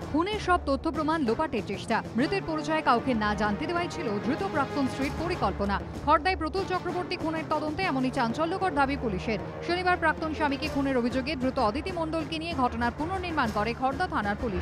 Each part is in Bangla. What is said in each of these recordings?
খুনের সব তথ্য প্রমাণ লোপাটের চেষ্টা। মৃতের পরিচয় কাউকে না জানতে দেওয়াই ছিল দ্রুত প্রাক্তন স্ত্রীর পরিকল্পনা। খড়দায় প্রতুল চক্রবর্তী খুনের তদন্তে এমনই চাঞ্চল্যকর দাবি পুলিশের। শনিবার প্রাক্তন স্বামীকে খুনের অভিযোগে দ্রুত অদিতি মণ্ডলকে নিয়ে ঘটনার পুনর্নির্মাণ করে খড়দা থানার পুলিশ।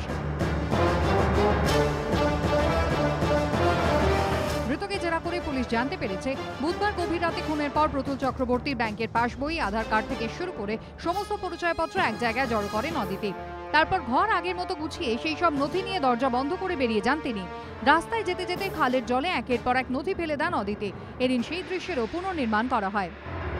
মৃতকে জেরা করে পুলিশ জানতে পেরেছে, বুধবার গভীর রাতে খুনের পর প্রতুল চক্রবর্তীর ব্যাংকের পাসবই, আধার কার্ড থেকে শুরু করে সমস্ত পরিচয়পত্র এক জায়গায় জড়ো করেন অদিতি। তারপর ঘর আগের মতো গুছিয়ে সেই সব নথি নিয়ে দরজা বন্ধ করে বেরিয়ে যান তিনি। রাস্তায় যেতে যেতে খালের জলে একের পর এক নথি ফেলে দেন অদিতি। এদিন সেই দৃশ্যেরও পুনর্নির্মাণ করা হয়।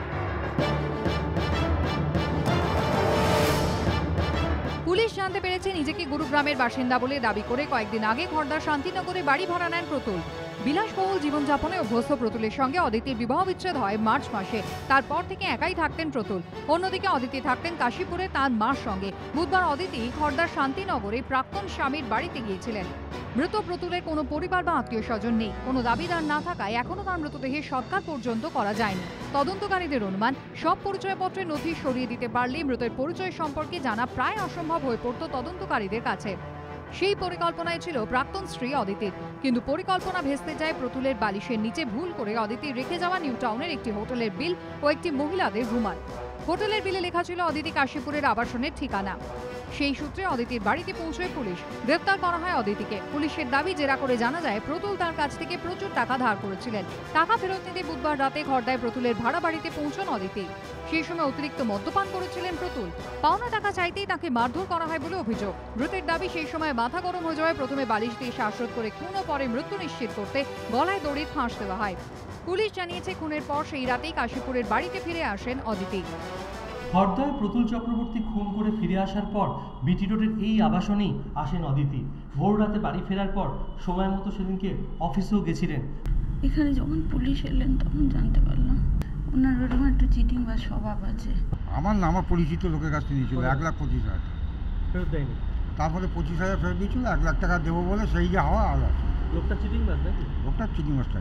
পুলিশ জানতে পেরেছে, নিজেকে গুরুগ্রামের বাসিন্দা বলে দাবি করে কয়েকদিন আগে খড়দার শান্তিনগরে বাড়ি ভাড়া নেন প্রতুল। বিলাসবহুল জীবনযাপনে অভ্যস্ত প্রতুলের সঙ্গে অদিতির বিবাহ বিচ্ছেদ হয় মার্চ মাসে। তারপর থেকে একাই থাকতেন প্রতুল। অন্যদিকে অদিতি থাকতেন কাশীপুরে তার মার সঙ্গে। বুধবার অদিতি খড়দার শান্তিনগরে প্রাক্তন স্বামীর বাড়িতে গিয়েছিলেন। মৃত প্রতুলের কোনো পরিবার বা আত্মীয় স্বজন নেই। কোনো দাবিদার না থাকায় এখনো তার মৃতদেহের সৎকার পর্যন্ত করা যায়নি। তদন্তকারীদের অনুমান, সব পরিচয়পত্রের নথি সরিয়ে দিতে পারলে মৃতের পরিচয় সম্পর্কে জানা প্রায় অসম্ভব হয়ে পড়ত তদন্তকারীদের কাছে। সেই পরিকল্পনায় ছিল প্রাক্তন স্ত্রী অদিতির, কিন্তু পরিকল্পনা ভেস্তে যায় প্রতুলের বালিশের নিচে ভুল করে অদিতি রেখে যাওয়া নিউ টাউনের একটি হোটেলের বিল ও একটি মহিলাদের রুমাল। হোটেলের বিলে লেখা ছিল অদিতি কাশীপুরের আবাসনের ঠিকানা। সেই সূত্রে অদিতির বাড়িতে পৌঁছয় পুলিশ। গ্রেফতার করা হয় অদিতিকে। পুলিশের দাবি, জেরা করে জানা যায় প্রতুল তার কাছ থেকে প্রচুর টাকা ধার করেছিলেন। টাকা ফেরত নিতে বুধবার রাতে খড়দায় প্রতুলের ভাড়া বাড়িতে পৌঁছন অদিতি। সেই সময় অতিরিক্ত মদ্যপান করেছিলেন প্রতুল। পাওনা টাকা চাইতেই তাকে মারধর করা হয় বলে অভিযোগ। মৃতের দাবি, সেই সময় মাথা গরম হয়ে যাওয়ায় প্রথমে বালিশ দিয়ে শ্বাসরোধ করে খুন ও পরে মৃত্যু নিশ্চিত করতে গলায় দড়ির ফাঁস দেওয়া হয়। পুলিশ জানিয়েছে, খুনের পর সেই রাতেই কাশীপুরের বাড়িতে ফিরে আসেন অদিতি। খড়দায় প্রতুল চক্রবর্তী খুন করে ফিরে আসার পর বিটি রোডের এই আবাসনেই আসেন অদিতি। ভোর রাতে বাড়ি ফেরার পর সময় মতো সেদিনকে অফিসেও গেছিলেন। এখানে যখন পুলিশ এলেন তখন জানতে পারলাম ওনার ওরকম একটু চিটিং বা স্বভাব আছে। আমার পরিচিত লোকের কাছে নিয়েছিল 1,25,000 ফেরত দেয়নি। তারপরে 25,000 ফেরত দিয়েছিল, 1,00,000 টাকা দেবো বলে সেই যে হওয়া আলো। লোকটা চিটিং বাজ নাকি? লোকটা চিটিং মাস্টার।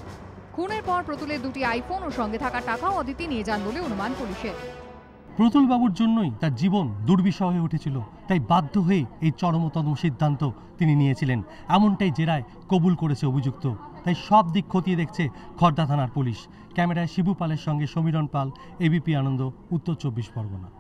খুনের পর প্রতুলের দুটি আইফোন ও সঙ্গে থাকা টাকাও অদিতি নিয়ে যান বলে অনুমান পুলিশের। প্রতুল বাবুর জন্যই তার জীবন দুর্বিষহ হয়ে উঠেছিল, তাই বাধ্য হয়ে এই চরমতম সিদ্ধান্ত তিনি নিয়েছিলেন। এমনটাই জেরায় কবুল করেছে অভিযুক্ত। তাই সব দিক খতিয়ে দেখছে খড়দা থানার পুলিশ। ক্যামেরায় শিবু পালের সঙ্গে সমীরণ পাল, এবিপি আনন্দ, উত্তর 24 পরগনা।